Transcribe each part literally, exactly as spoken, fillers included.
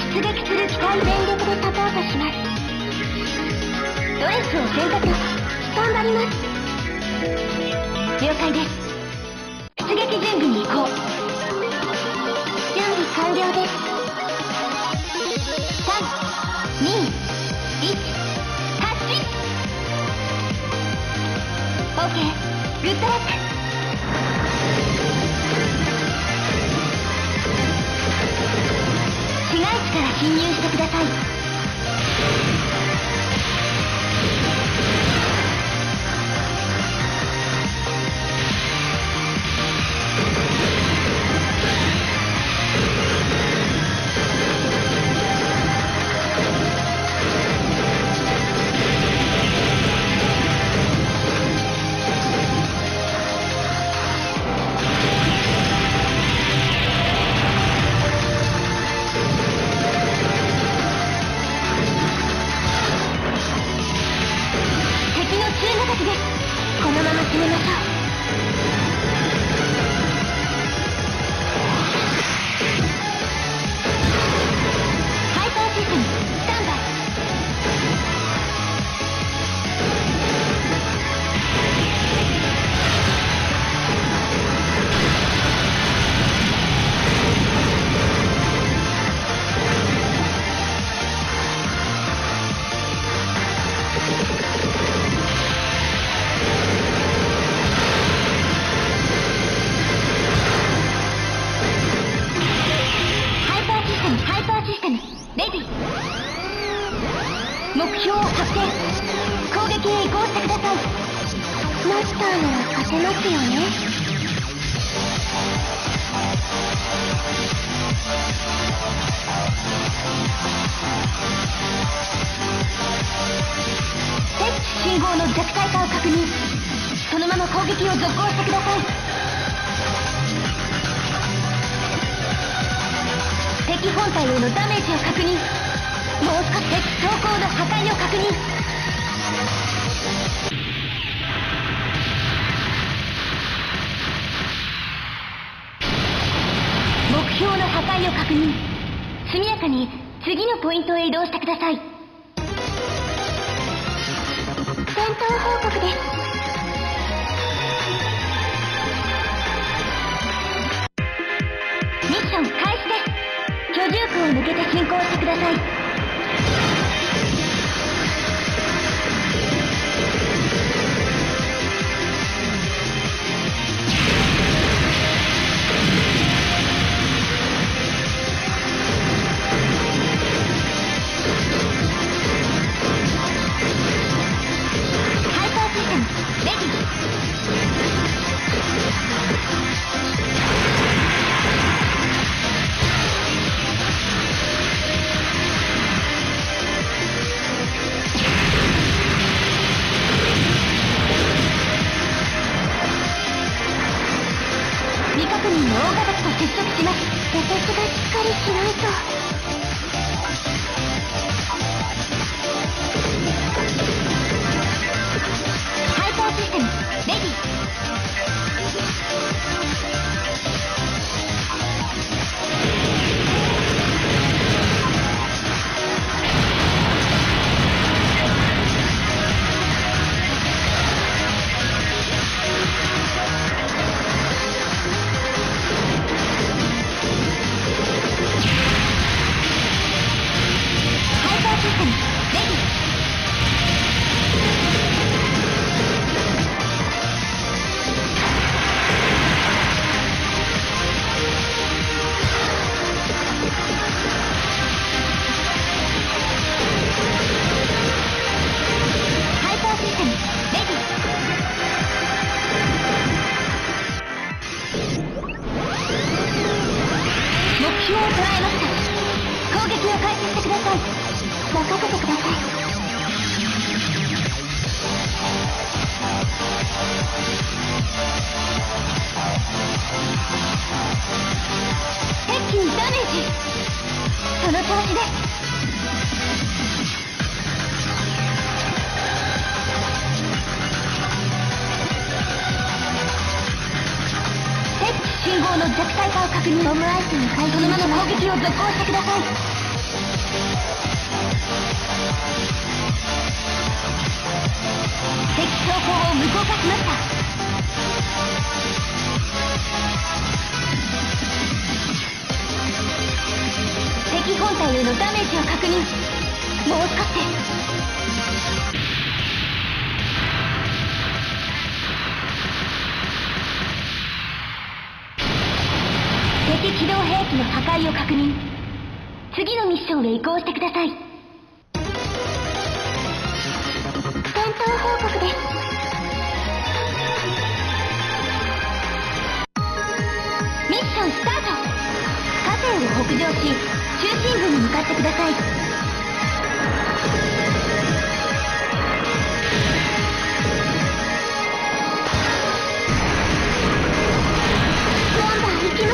出撃する機体全力でサポートします。ドレスを選択。頑張ります。了解です。出撃準備に移行。準備完了です。さん、に、いち、発進。 OK、 グッドラック。市街地から侵入してください。このまま決めましょう。ハイパーシステムスタンバイ。目標を発見。攻撃へ移行してください。マスターなら勝てますよね。敵地信号の弱体化を確認。そのまま攻撃を続行してください。敵本体へのダメージを確認。もう少し敵装甲の破壊を確認。目標の破壊を確認。速やかに次のポイントへ移動してください。戦闘報告です。ミッション開始です。居住区を抜けて進行してください。ハイパーシステムレディー。未確認の大型機と接触します。私がしっかりしないと。ハイパーシステムレディー。任せてください。敵機にダメージ。その調子です。敵機信号の弱体化を確認。ボムアイスに変え、そのまま攻撃を続行してください。 敵装甲を無効化しました。敵本体へのダメージを確認。もう少しです。敵機動兵器の破壊を確認。次のミッションへ移行してください。戦闘報告です。ミッションスタート。河川を北上し中心部に向かってください。バンバン行きます。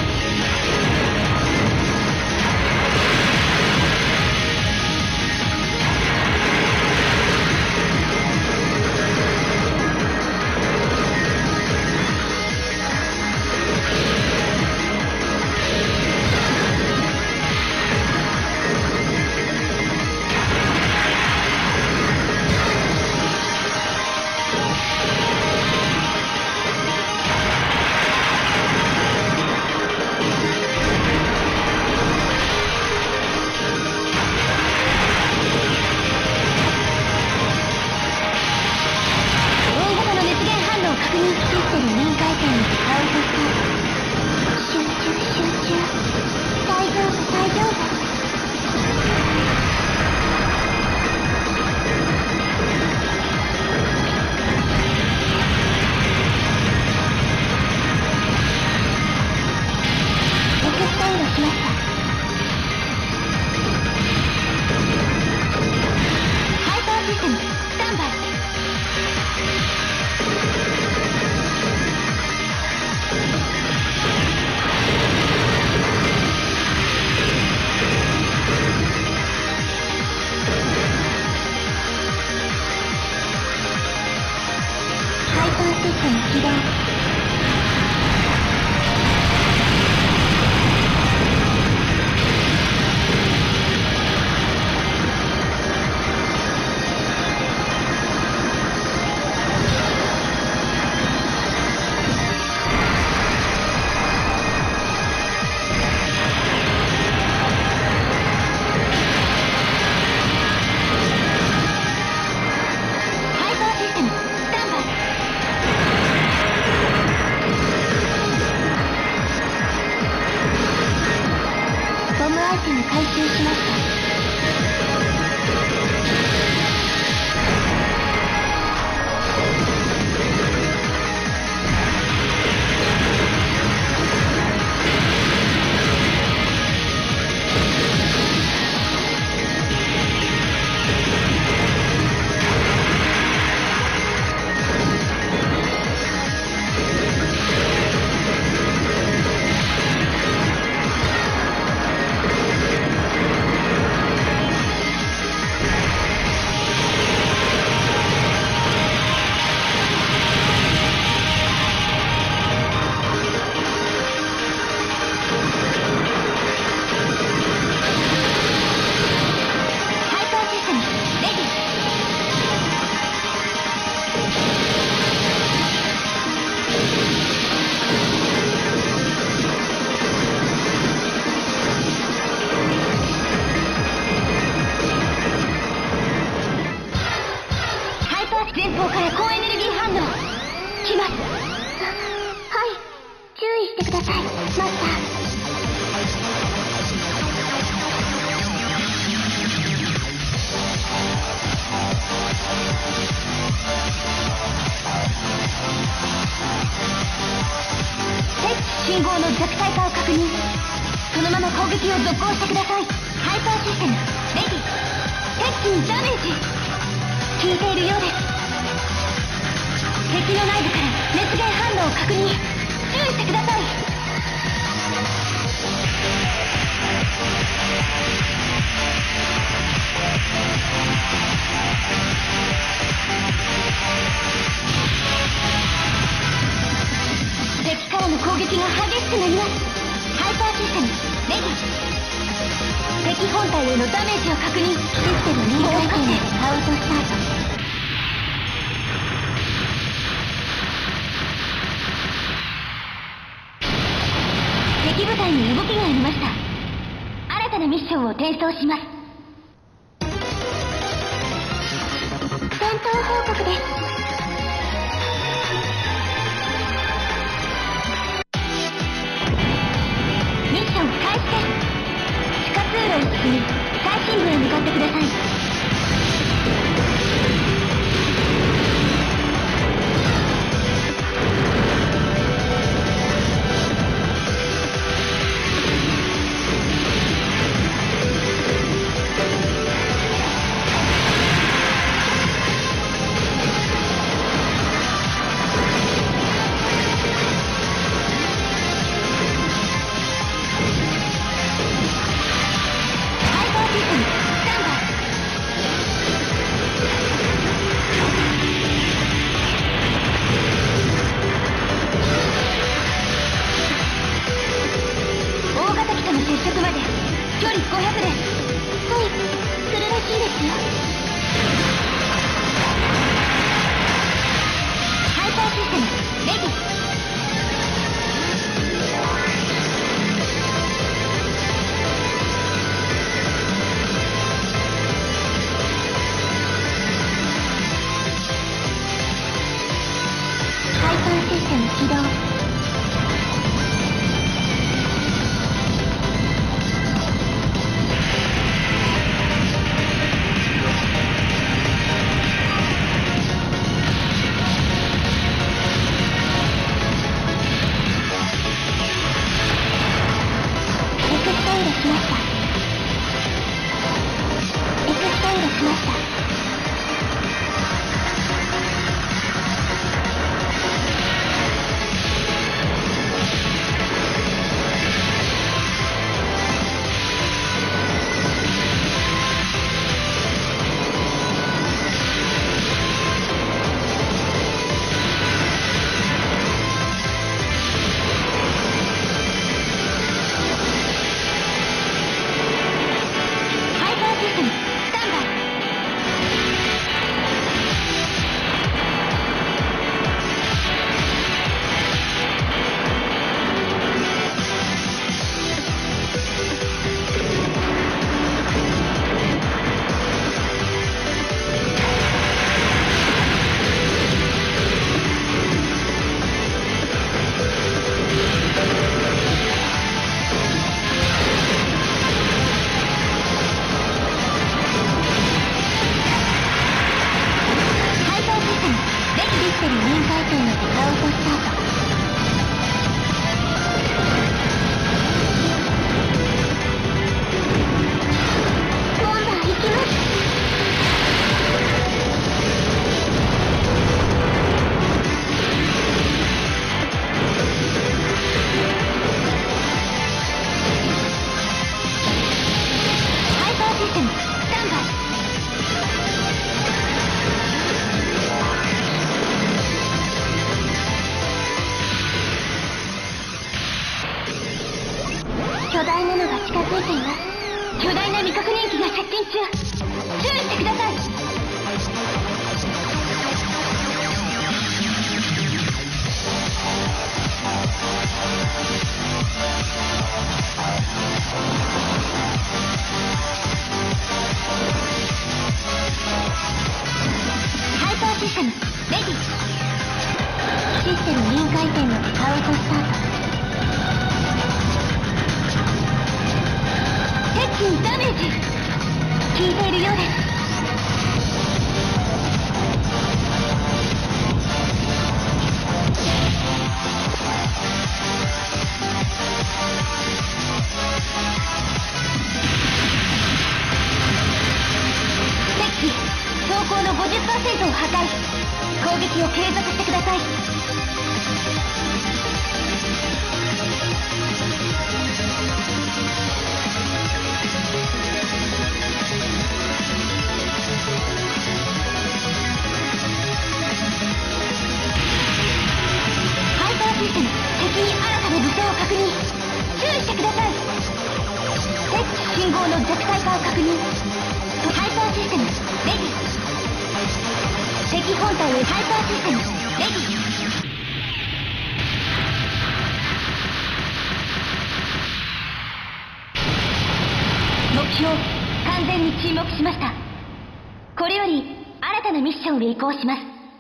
信号の弱体化を確認。そのまま攻撃を続行してください。ハイパーシステムレディ。敵機にダメージ効いているようです。敵の内部から熱源反応を確認。注意してください。敵からの攻撃が激しくなります。ハイパーシステムレディ。敵敵本体へのダメージを確認。システム臨界点でカウントスタート。敵部隊に動きがありました。新たなミッションを転送します。戦闘報告です。ミッション開始です。地下通路を進み、最深部へ向かってください。巨大なのが近づいています。巨大な未確認機が接近中。注意してください。ハイパーシステムレディ。システム臨界点までカウントスタート。ダメージ効いているようです。敵機走行の ごじゅっパーセント を破壊。攻撃を継続してください。敵に新たな武装を確認。注意してください。敵信号の弱体化を確認。ハイパーシステムレディ。敵本体へハイパーシステムレディ。目標完全に沈黙しました。これより新たなミッションへ移行します。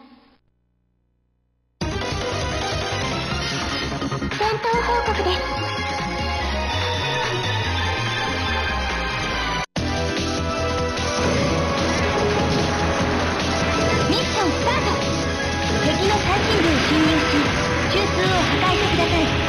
戦闘報告です。ミッションスタート。敵の最深部へ侵入し中枢を破壊してください。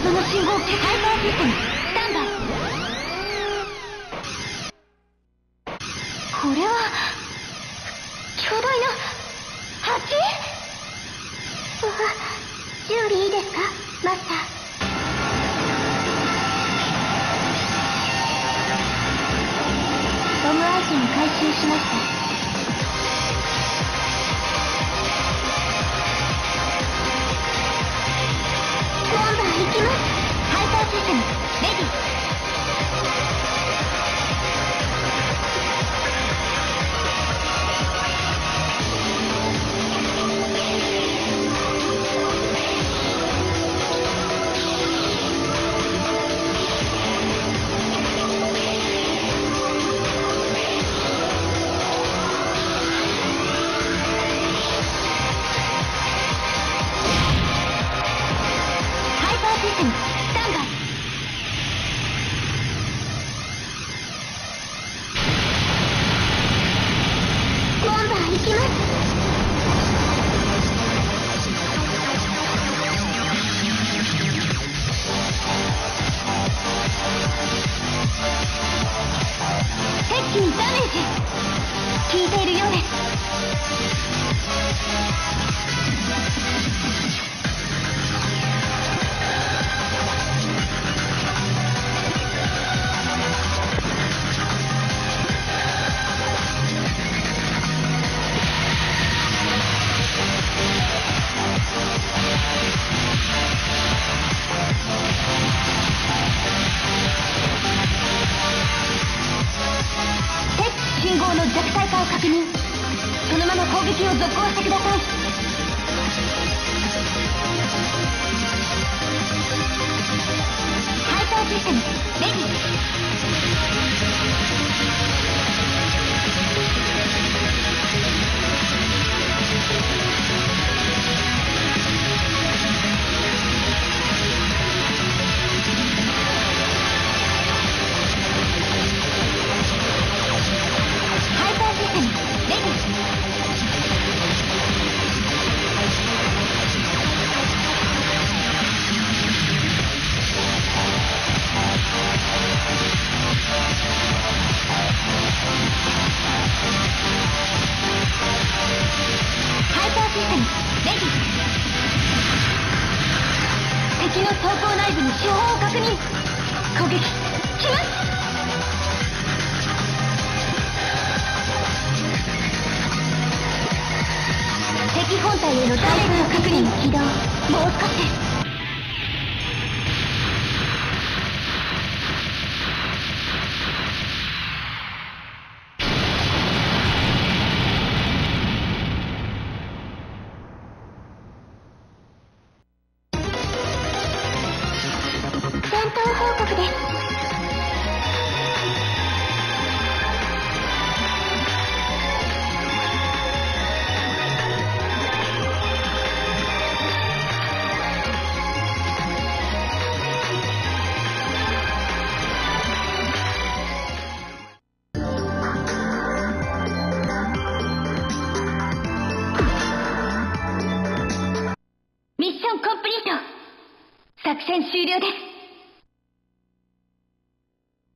謎の信号ハイパーシステムスタンバイ。これは巨大な蜂？うわ、準備いいですかマスター。トムアイテム回収しました。ボンバー行きます。ハイパーシステムレディ。敵にダメージ効いているようです。信号の弱体化を確認。そのまま攻撃を続行してください。ハイパーシステムレディ。敵の装甲内部に手法を確認。攻撃します。敵本体へのダメージを確認。起動もう少しです。戦闘報告です。ミッションコンプリート。作戦終了です。